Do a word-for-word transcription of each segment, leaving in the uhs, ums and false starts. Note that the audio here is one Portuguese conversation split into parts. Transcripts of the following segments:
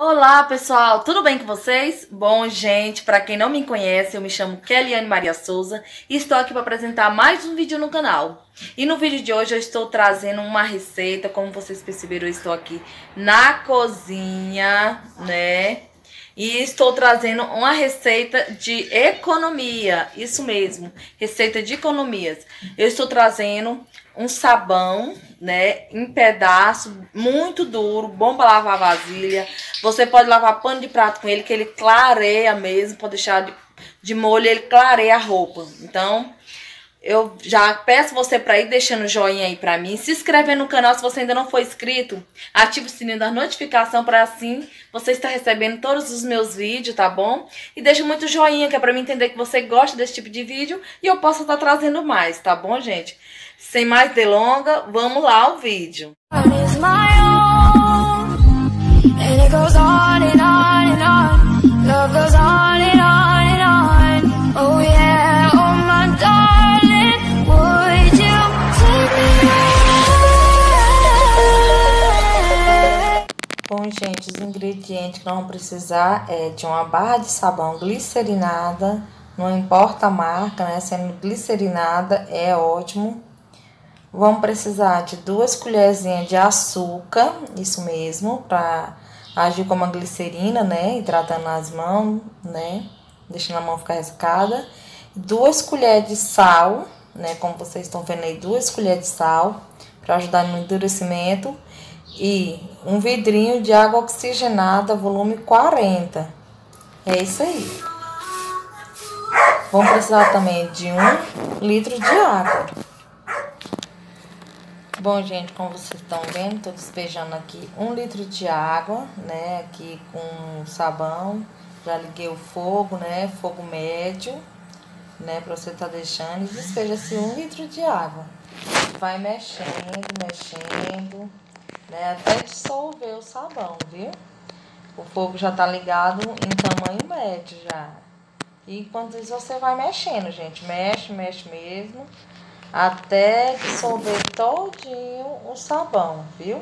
Olá pessoal, tudo bem com vocês? Bom, gente, para quem não me conhece, eu me chamo Keliane Maria Souza e estou aqui para apresentar mais um vídeo no canal. E no vídeo de hoje eu estou trazendo uma receita, como vocês perceberam, eu estou aqui na cozinha, né? E estou trazendo uma receita de economia, isso mesmo, receita de economias. Eu estou trazendo um sabão, né, em pedaço, muito duro, bom para lavar vasilha. Você pode lavar pano de prato com ele, que ele clareia mesmo, pode deixar de, de molho, ele clareia a roupa. Então, eu já peço você para ir deixando o joinha aí para mim, se inscrever no canal se você ainda não for inscrito, ative o sininho da notificação para assim você estar recebendo todos os meus vídeos, tá bom? E deixa muito joinha, que é para mim entender que você gosta desse tipo de vídeo e eu posso estar trazendo mais, tá bom, gente? Sem mais delongas, vamos lá ao vídeo. Bom, gente, os ingredientes que nós vamos precisar é de uma barra de sabão glicerinada, não importa a marca, né? Sendo glicerinada é ótimo. Vamos precisar de duas colherzinhas de açúcar, isso mesmo, para agir como a glicerina, né? Hidratando as mãos, né? Deixando a mão ficar ressecada. Duas colheres de sal, né? Como vocês estão vendo aí, duas colheres de sal, para ajudar no endurecimento. E um vidrinho de água oxigenada, volume quarenta. É isso aí. Vamos precisar também de um litro de água. Bom, gente, como vocês estão vendo, tô despejando aqui um litro de água, né? Aqui com sabão. Já liguei o fogo, né? Fogo médio, né? Pra você tá deixando. E despeja-se um litro de água. Vai mexendo, mexendo, né? Até dissolver o sabão, viu? O fogo já tá ligado em tamanho médio já. E enquanto isso você vai mexendo, gente. Mexe, mexe mesmo. Até dissolver todinho o sabão, viu?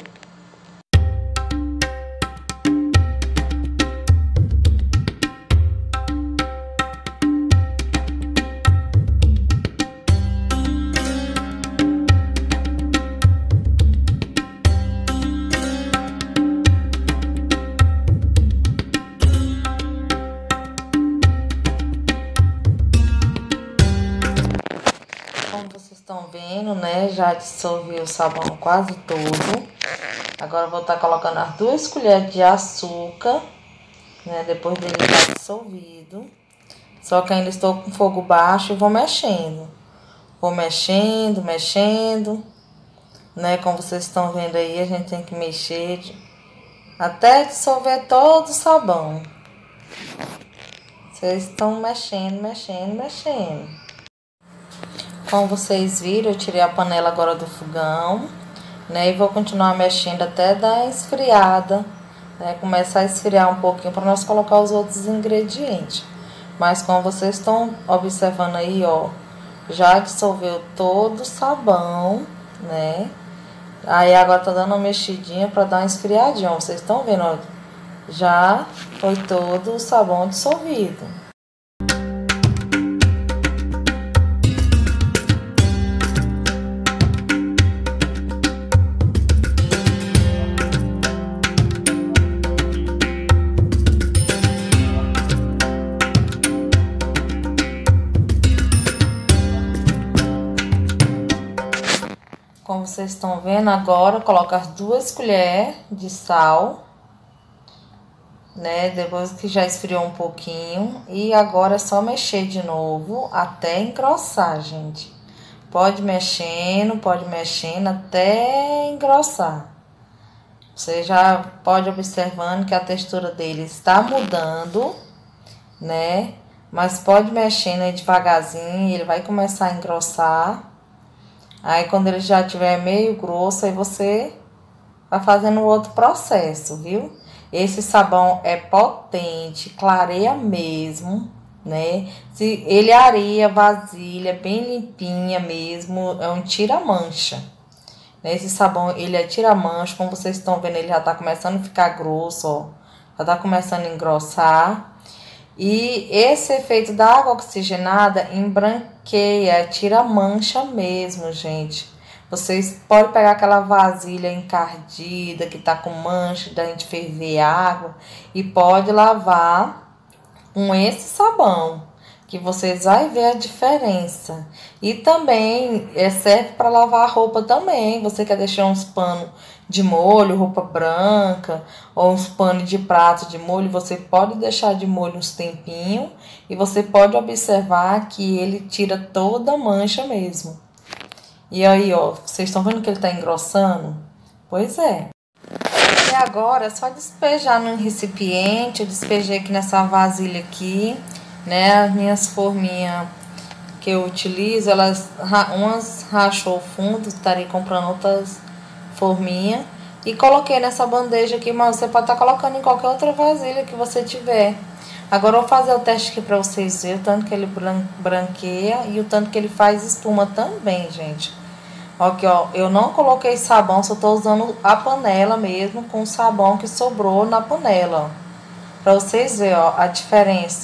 Como vocês estão vendo, né, já dissolvi o sabão quase todo. Agora eu vou estar colocando as duas colheres de açúcar, né, depois dele estar dissolvido. Só que ainda estou com fogo baixo e vou mexendo. Vou mexendo, mexendo, né, como vocês estão vendo aí, a gente tem que mexer até dissolver todo o sabão. Vocês estão mexendo, mexendo, mexendo. Como vocês viram, eu tirei a panela agora do fogão, né? E vou continuar mexendo até dar esfriada, né? Começar a esfriar um pouquinho para nós colocar os outros ingredientes. Mas como vocês estão observando aí, ó, já dissolveu todo o sabão, né? Aí agora tá dando uma mexidinha para dar uma esfriadinha, ó. Vocês estão vendo, ó, já foi todo o sabão dissolvido. Como vocês estão vendo agora, coloco as duas colheres de sal, né? Depois que já esfriou um pouquinho. E agora é só mexer de novo até engrossar, gente. Pode mexendo, pode mexendo até engrossar. Você já pode observando que a textura dele está mudando, né? Mas pode mexendo aí devagarzinho, ele vai começar a engrossar. Aí, quando ele já tiver meio grosso, aí você vai fazendo o outro processo, viu? Esse sabão é potente, clareia mesmo, né? Se ele areia vasilha bem limpinha mesmo, é um tira-mancha. Esse sabão, ele é tira-mancha, como vocês estão vendo, ele já tá começando a ficar grosso, ó. já tá começando a engrossar. E esse efeito da água oxigenada embranqueia, tira mancha mesmo, gente. Vocês podem pegar aquela vasilha encardida que tá com mancha da gente ferver água e pode lavar com esse sabão, que vocês vão ver a diferença. E também é serve para lavar a roupa também. Você quer deixar uns panos de molho, roupa branca, ou uns panos de prato de molho, você pode deixar de molho uns tempinhos e você pode observar que ele tira toda a mancha mesmo. E aí, ó, vocês estão vendo que ele tá engrossando? Pois é. E agora é só despejar num recipiente. Eu despejei aqui nessa vasilha aqui, né? As minhas forminhas que eu utilizo, elas umas rachou o fundo, estarei comprando outras forminhas. E coloquei nessa bandeja aqui, mas você pode estar colocando em qualquer outra vasilha que você tiver. Agora eu vou fazer o teste aqui pra vocês verem o tanto que ele branqueia e o tanto que ele faz espuma também, gente. Aqui, ó, eu não coloquei sabão, só tô usando a panela mesmo, com o sabão que sobrou na panela. Pra vocês verem, ó, a diferença.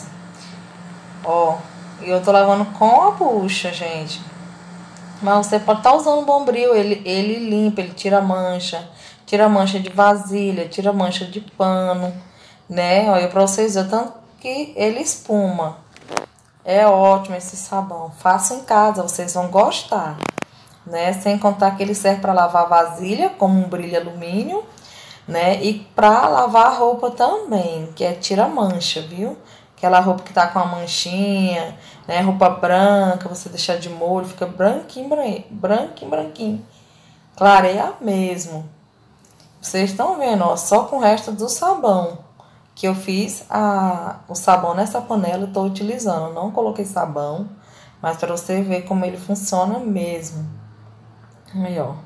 Ó, e eu tô lavando com a bucha, gente. Mas você pode estar usando o Bombril, ele, ele limpa, ele tira mancha. Tira mancha de vasilha, tira mancha de pano, né? Olha, pra vocês verem, tanto que ele espuma. É ótimo esse sabão. Faça em casa, vocês vão gostar. Né? Sem contar que ele serve para lavar vasilha, como um brilho alumínio, né? E para lavar a roupa também, que é tira mancha, viu? Aquela roupa que tá com a manchinha, né? Roupa branca, você deixar de molho, fica branquinho, branquinho, branquinho. Clareia mesmo. Vocês estão vendo, ó, só com o resto do sabão que eu fiz a, o sabão nessa panela, eu tô utilizando. Não coloquei sabão, mas para você ver como ele funciona mesmo. Aí, ó.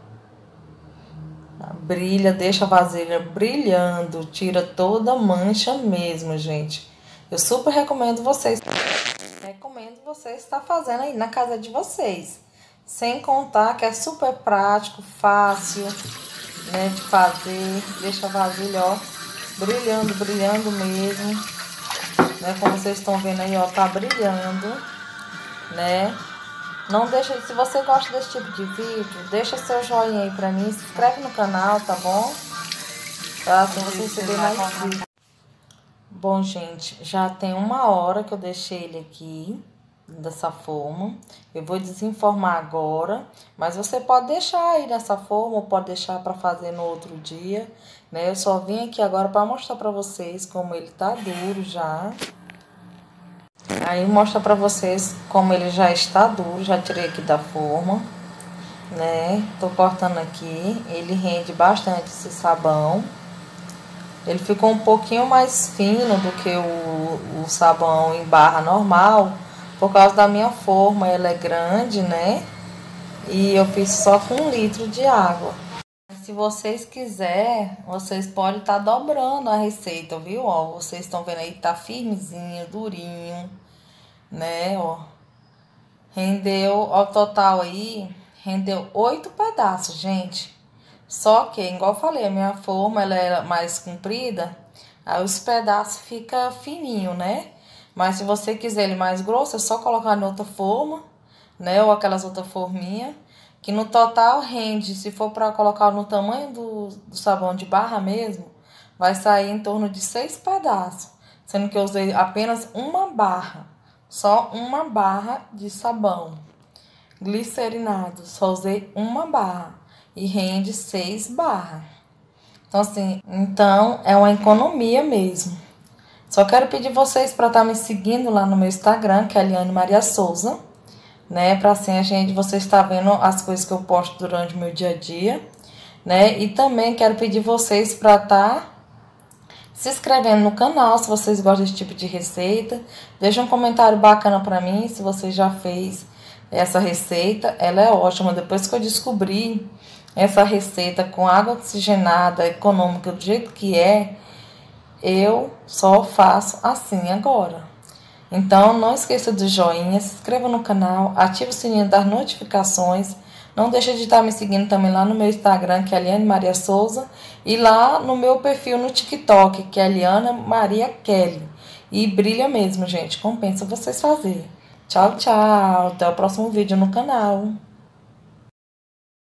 Brilha, deixa a vasilha brilhando, tira toda a mancha mesmo, gente. Eu super recomendo vocês. Recomendo vocês estar fazendo aí na casa de vocês. Sem contar que é super prático, fácil, né, de fazer. Deixa a vasilha, ó, brilhando, brilhando mesmo. Né, como vocês estão vendo aí, ó, tá brilhando, né? Não deixa, se você gosta desse tipo de vídeo, deixa seu joinha aí pra mim, se inscreve no canal, tá bom? Pra assim você receber mais vídeos. Bom, gente, já tem uma hora que eu deixei ele aqui, dessa forma. Eu vou desenformar agora, mas você pode deixar aí dessa forma, ou pode deixar pra fazer no outro dia, né? Eu só vim aqui agora pra mostrar pra vocês como ele tá duro já. Aí mostra pra vocês como ele já está duro, já tirei aqui da forma, né? Tô cortando aqui, ele rende bastante esse sabão. Ele ficou um pouquinho mais fino do que o, o sabão em barra normal, por causa da minha forma, ela é grande, né? E eu fiz só com um litro de água. Se vocês quiserem, vocês podem estar dobrando a receita, viu? Ó, vocês estão vendo aí, tá firmezinho, durinho, né? Ó, rendeu, ao total aí, rendeu oito pedaços, gente. Só que, igual eu falei, a minha forma, ela é mais comprida, aí os pedaços ficam fininho, né? Mas se você quiser ele mais grosso, é só colocar em outra forma, né? Ou aquelas outras forminhas. Que no total rende, se for para colocar no tamanho do, do sabão de barra mesmo, vai sair em torno de seis pedaços. Sendo que eu usei apenas uma barra, só uma barra de sabão glicerinado, só usei uma barra e rende seis barras. Então assim, então é uma economia mesmo. Só quero pedir vocês para estar me seguindo lá no meu Instagram, que é Eliane Maria Souza. Né, para assim a gente, você está vendo as coisas que eu posto durante o meu dia a dia, né? E também quero pedir vocês para estar se inscrevendo no canal, se vocês gostam desse tipo de receita. Deixa um comentário bacana para mim, se você já fez essa receita, ela é ótima. Depois que eu descobri essa receita com água oxigenada, econômica, do jeito que é, eu só faço assim agora. Então, não esqueça do joinha, se inscreva no canal, ative o sininho das notificações Não deixa de estar me seguindo também lá no meu Instagram, que é Eliane Maria Souza. E lá no meu perfil no TikTok, que é Eliana Maria Kelly. E brilha mesmo, gente. Compensa vocês fazerem. Tchau, tchau. Até o próximo vídeo no canal.